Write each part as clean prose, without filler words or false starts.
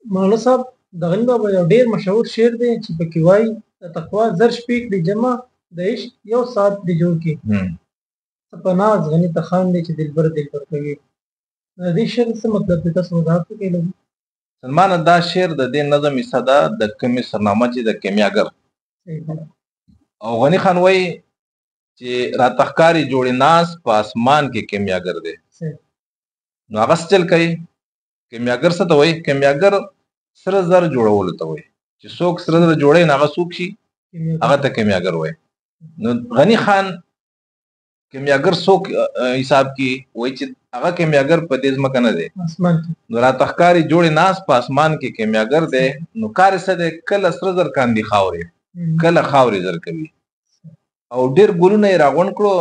مولانا صاحب د غني بابا یو ډیر مشهور شعر دی چې پکې وایي د تقوا زر شپې کړي جمع د عشق یو ساعت دی جوړ کړي څه په ناز غني ته خاندي چې دلبر دلبر کوي د دې شعر څه مطلب دی تاسو وضاحت وکړئ لږ. سلمانه دا شعر د دې نظم حصه ده د کومې سرنامه چې د کیمیاګر صحیح ده. او غني خان وایي چې راته ښکاري جوړې ناز په اسمان کې کیمیاګر دی. صحیح. نو هغه څه چل کوي؟ کیمیاګر څه ته وایي؟ کیمیاګر سره زر جوړولو ته وایي چې څوک سره زر جوړوي نو هغه څوک شي هغه ته کیمیاګر وایي. نو غني خان کیمیاګر څوک حساب کې وایي چې هغه کیمیاګر په دې ځمکه نه دی اسمان کې. نو راته ښکاري جوړې ناز په اسمان کې کیمیاګر دی. نو کار یې څه دی؟ کله سره زر کاندي خاورې کله خاورې زر کوي او ډېر ګلونه یې راغونډ کړو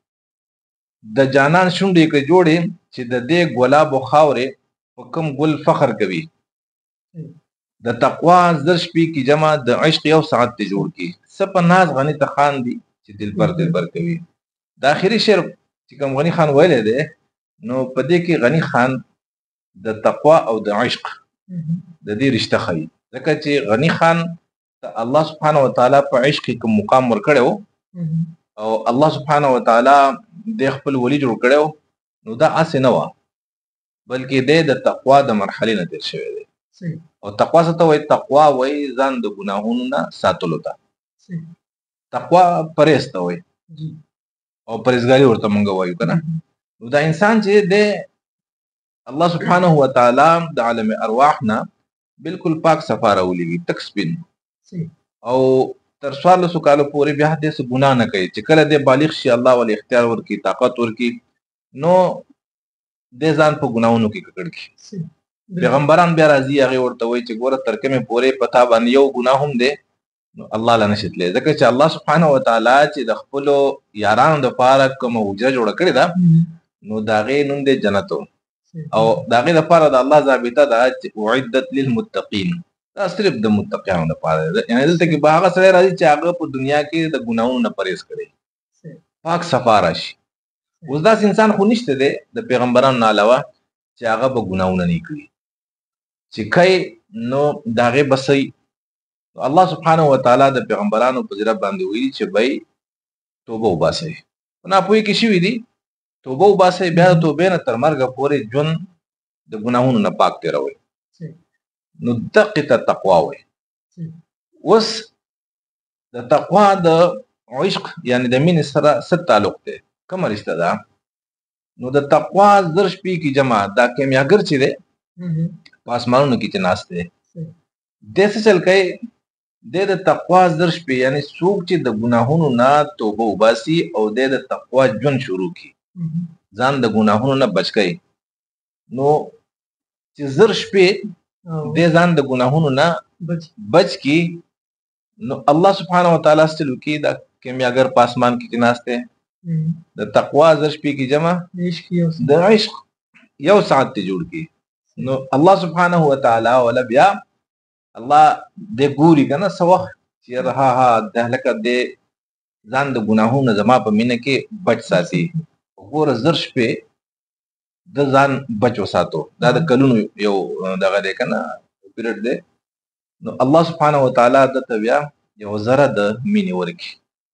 د جانان شونډې کړې جوړې چې د دې ګلابو خاورې په کوم ګل فخر کوي. د تقوا زر شپې کې جمع د عشق یو ساعت ته جوړ کی څه په ناز غني ته خاندي چې دلبر دلبر کوي. د اخري شعر چې کوم غني خان ویلی دی نو په دې کې غني خان د تقوا او د عشق د دې رشته ښیي ځکه چې غني خان ته الله سبحانه وتعالی په عشق کې کوم مقام ورکړی و او الله سبحانه وتعالی د خپل ولی جوړ کړی و نو دا هسې نه وه بلکې دی د تقوا د مرحلې نه تېر شوی دی. او تقوا څه ته وایي؟ تقوا وایي ځان د ګناهونو نه ساتلو ته. تقوا پرهیز ته وایي او پرهیزګاري ورته موږ وایو که نه. نو دا انسان چې دی الله سبحانه وتعالی د عالم ارواح نه بالکل پاک صفا راولېږي تک سپین او تر 1400 کالو پورې بیا دې څه ګناه نه کوي چې کله دې بالغ شي الله ولې اختیار ورکړي طاقت ورکړي نو دې ځان په ګناهونو کې ککړ کړي. پیغمبران بیا راځي هغې ورته وایي چې ګوره تر کومې پورې په تا باندې یو ګناه هم دی نو الله له نشي تللی ځکه چې الله سبحانه وتعالی چې د خپلو یارانو دپاره کومه حجره جوړه کړې ده نو د هغې نوم دی جنت او د هغې دپاره د الله ضابطه ده چې اعدت للمتقین دا صرف د متقیانو دپاره ده. یعنې دلته کې به هغه سړی راځي چې هغه په دنیا کې د ګناهونو نه پرهیز کړی پاک صفا راشي. اوس داسې انسان خو نشته دی د پیغمبرانو نه علاوه چې هغه به ګناهونه نه کړي چې کوي نو د هغې به صحیح الله سبحانه وتعالی د پیغمبرانو په زیره باندې ویلي چې بی توبه وباسئ په ناپوهۍ کې شوي دي توبه وباسئ بیا د توبې نه تر مرګه پورې ژوند د ګناهونو نه پاک تېروئ نو دقې ته تقوا وایي. اوس د تقوا د عشق یعنې د مینې سره څه تعلق دی کومه رشته ده؟ نو د تقوا زر شپې کې جمع دا کیمیاګر چې دی په اسمانونو کې چې ناست دی دی څه چل کوي دی د تقوا زر شپې یعنې څوک چې د ګناهونو نه توبه وباسي او دی د تقوا ژوند شروع کړي ځان د ګناهونو نه بچ کوي نو چې زر شپې دی ځان د ګناهونو نه بچ کړي نو الله سبحانه وتعالی څه وکړي دا کیمیاګر په اسمان کې چې ناست دی د تقوا زر شپې کې جمع د عشق یو ساعت ته جوړ کړي نو الله سبحانه وتعالی ولا بیا الله دې ګوري که نه څه وخت چې ها د لکه دې ځان د ګناهونو زما په مینه کې بچ ساتي ګوره زر شپې د ځان بچ وساتو دا د کلونو یو دغه دی که نه پیریډ دی نو الله سبحانه وتعالی دته بیا یو ذره د مینې ورکړي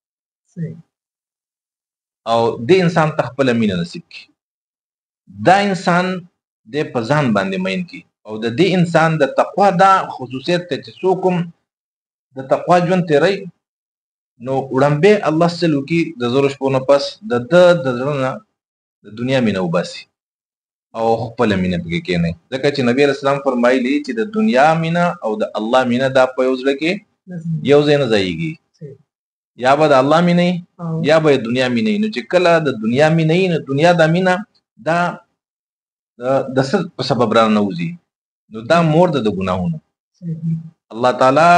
او دې انسان ته خپله مینه نصیب کړي دا انسان دې په ځان باندې مین کړي او د دې انسان د تقوا دا خصوصیت ته چې څوک هم د تقوا ژوند تېروي نو وړاندې الله څه وکړي د زرو شپو نه پس د ده د زړه نه د دنیا مینه وباسي او خپله مینه پکې کښېنوي ځکه چې نبي علیه السلام فرمایلي چې د دنیا مینه او د الله مینه دا په یو زړه کې یو ځای نه ځایږي یا به د الله مینه یا به د دنیا مینه نو چې کله د دنیا مینه نو دنیا دا مینه دا د څه په سبب را نوځي نو دا مور ده د ګناهونو. الله تعالی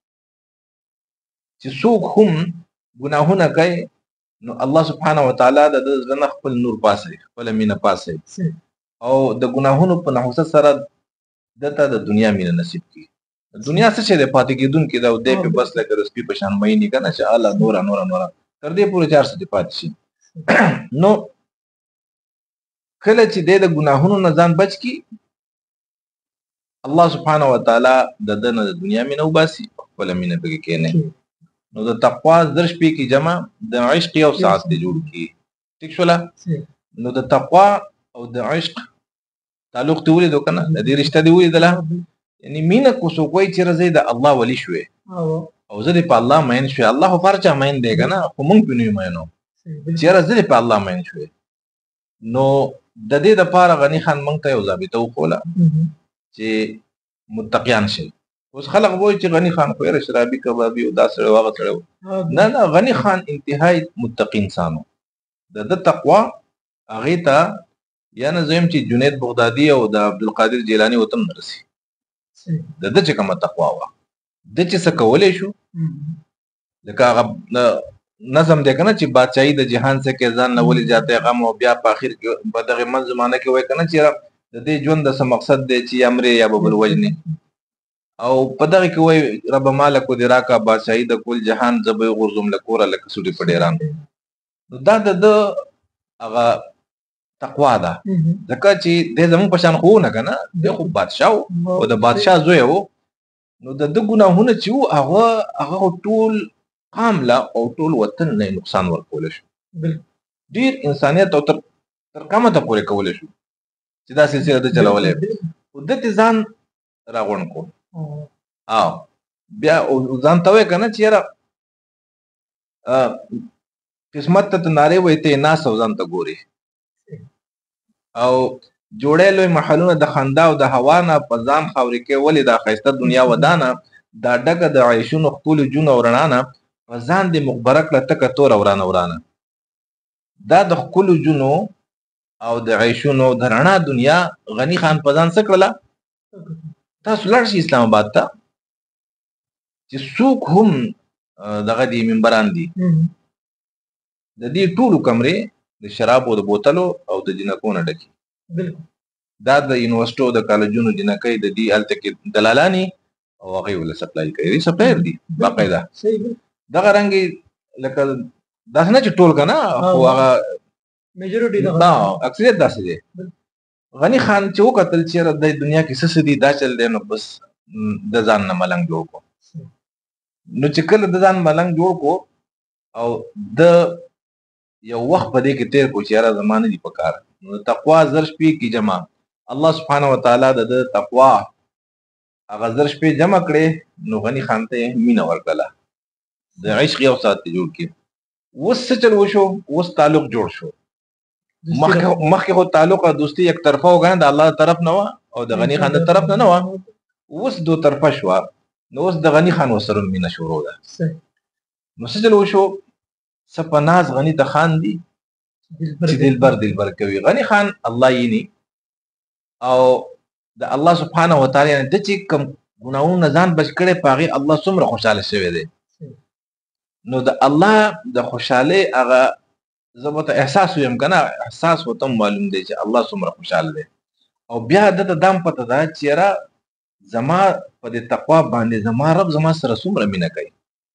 چې څوک هم ګناهونه کوي نو الله سبحانه وتعالی د ده زړه نه خپل نور پاسوي خپله مینه پاسوي او د ګناهونو په نحوست سره دته د دنیا مینه نصیب کړي. دنیا څه شی دی پاتې کېدونکې ده او دی پې بس لکه د سپي په شان مینې که نه چې الله نوره تر دې پورې چې هر څه دې پاتې شي نو کله چې دی د ګناهونو نه ځان بچ کړي الله سبحانه وتعالى د دنه د دنیا مینه وباسي خپل مینه پکې کېنه. نو د تقوا زر شپې کې جمع د عشق یو ساعت ته جوړ کی. ٹھیک شولا؟ نو د تقوا او د عشق تعلق ته ولیدو کنه، د دې رشتہ دی ولیدله. یعنی مینه کو سو کوئی چې رضی د الله ولی شوې او زه په الله مین شوې. الله فرچا مین دی کنه، خو مونږ په نو مینو چې رضی په الله مین شوې. نو د دې د پاره غنی خان مونږ ته یو ضابطه وکوله چې متقیان شي. اوس خلک وایي چې غنی خان خو یې شرابي کبابي او دا سره واغ سره. نه نه، غنی خان انتهایی متقی انسانو. د تقوا هغه ته یا نه زم چې جنید بغدادي او د عبدالقادر جیلانی وتم نرسي. د دې چې کومه تقوا وا د چې څه کولې شو لکه هغه نظم دی کنه چې بادشاہي د جهان څخه کې ځان نه ولې جاته غم او بیا په اخر کې په دغه من زمانه کې وای کنه چې د دې ژوند د څه مقصد دی چې امر یا ببل وجنه او په دغه کې وای رب مالک دراکا بادشاہي د کل جهان زبې غرزم لکوره لکه سوري پډیران. نو دا د هغه تقوا ده. ځکه چې د زمون په شان خو نه کنه د خو بادشاہ او د بادشاہ زوی وو. نو د ګناهونه چې هغه ټول قامله او ټول وطن نه نقصان ورکول شو. ډیر انسانیت او تر کومه ته پورې کول شو چې دا سلسله د چلولې او د ځان راغون کو او بیا ځان ته وای کنه چې یاره قسمت ته ناره وای ته ناس او ځان ته ګوري او جوړې لوی محلونه د خندا او د هوا نه په ځان خاورې کې ولې دا خیسته دنیا ودانه دا ډکه د عیشونو خپل جون او رڼانه په ځان د مخبرک له تک تور ورانه دا د خپل جونو او د عیشونو د رڼا دنیا غنی خان په ځان سکړه. تاسو لړ شي اسلام آباد ته چې څوک هم دغه دی منبران دي د دې ټولو کمرې د شراب او د بوتلو او د جنکو نه ډکي. دا د یونیورسيټو د کالجونو جنکۍ د دې الته کې دلالانی او هغه ول سپلای کوي. سپلایر دي باقاعده. دغه رنګي لکه دا نه چې ټول کنه خو هغه میجورټي دا اکثریت داسې دي. غنی خان چې وکتل چې د دنیا کې څه دي دا چل دی نو بس د ځان نه ملنګ جوړ کو. نو چې کله د ځان ملنګ جوړ کو او د یو وخت په دې کې تیر کو چې را زمانه دي پکار. نو تقوا زر شپې کې جمع الله سبحانه وتعالى د تقوا هغه زر شپې جمع کړي. نو غنی خان ته مینه ورکړه د عشق یو ساعت جوړ کې. وس چل وشو وس تعلق جوړ شو. مخکې خو تعلق او دوستي یک طرفه وګڼه د الله طرف نه و او د غنی خان طرف نه و. وس دو طرفه شو. نو وس د غنی خان وسره مینه شروع ده. نو څه چل وشو سپناز غنی ته خان دي چې دلبر کوي. غنی خان الله یې ني او د الله سبحانه وتعالى د چې کوم ګناہوں ځان بچ کړي پاغي الله څومره خوشاله شوی دی. نو د الله د خوشاله هغه زبته احساس ويم کنه احساس وته معلوم دی چې الله څومره خوشاله دی. او بیا د دام پته دا چې را زما په دې تقوا باندې زما رب زما سره څومره مینه کوي.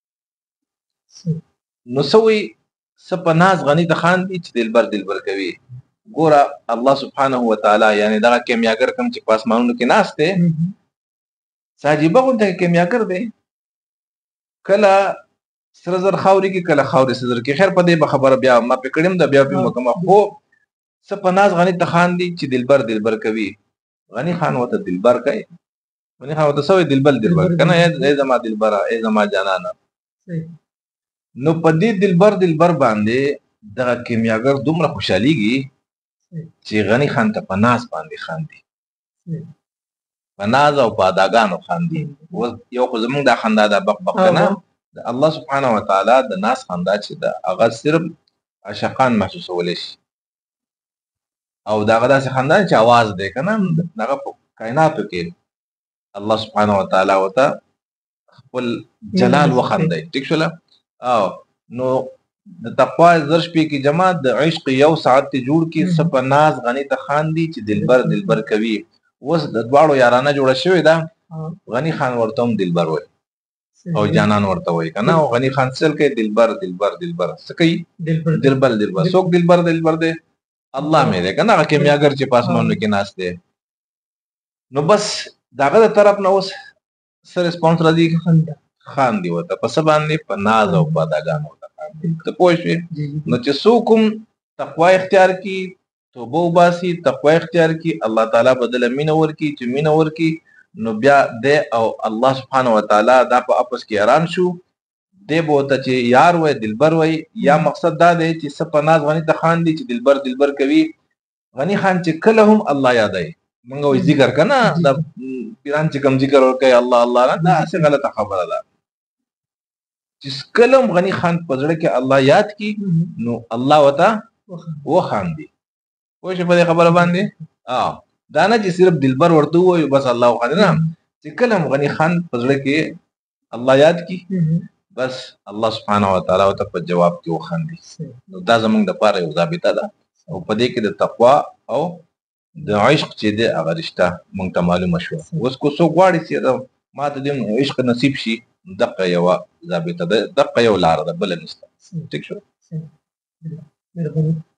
نو سوي سپناز غنی د خان دي چې دلبر کوي. ګوره الله سبحانه وتعالى یعنی دا کیمیاګر کم چې پاسمانونو کې ناشته ساجيبه غونډه کیمیاګر دی. کله سره زر خاوري کې کله خاوري سره کې خیر په دې خبره بیا ما پکړم د بیا په مکمه خو سپناز غنی ته خان دي چې دلبر کوي. غنی خان وته دلبر کوي. غنی خان وته سوې دلبر کنه ای زما دلبر ای زما جانانا. نو په دې دلبر باندې دغه کیمیاګر دومره خوشاليږي چې غنی خان ته پناز باندې خان دي. پناز او پاداګانو خان دي. یو خو زمونږ د خندا د بق نه الله سبحانه وتعالى د ناس خندا چې د هغه صرف عاشقان محسوسول شي او دا غدا سي خندا چې आवाज دی کنه دغه کائناتو کې الله سبحانه وتعالى وته خپل جلال وخندای. ٹھیک شولا؟ او نو د تقوا زر شپې کې جمع د عشق یو ساعت جوړ کې سپناز غنی ته خان دي چې دلبر کوي. وس د دواړو یارانه جوړه شوې ده. غنی خان ورته هم دلبر وای او جانان ورته وای کنه. او غنی خان سل کې دلبر سکی دلبر څوک دلبر دی الله مې ده کنه. هغه کیمیاګر چې پاسمانو کې ناشته. نو بس داغه د طرف نه اوس سره ریسپانس راځي خاندي ورته په څه باندې په ناز او په اداګانو ورته خاندي ته پوه شوې نو چې څوک هم تقوا اختیار کړي توبه وباسي تقوا اختیار کړي الله تعالی بدله مینه ورکړي چې مینه ورکړي نو بیا دی او الله سبحانه وتعالی دا په اپس کې حیران شو دی به ورته چې یار وای دلبر وای یا مقصد دا دی چې څه په ناز غني ته خاندي چې دلبر دلبر کوي غني خان چې کله هم الله یادای مونږ وې ذکر کنه دا پیران چې کوم ذکر ورکوي الله الله نه دا څه غلطه خبره ده چې کله هم غني خان په زړه کې الله یاد کی نو الله وتا وخاندي پوه شو په خبره باندې دا نه چې صرف دلبر ورته وای بس الله وخاندي نه چې کله هم غني خان په زړه کې الله یاد کی بس الله سبحانه وتعالى ته په جواب کې وخاندي نو دا زمونږ د پاره یو ضابطه ده او په دې کې د تقوا او د عشق چې د هغه رشته مونږ ته معلومه شو اوس کو څوک غواړي چې ما ته د عشق نصیب شي دغه یو ضابطه ده دغه یو لار ده بل نشته ټیک شو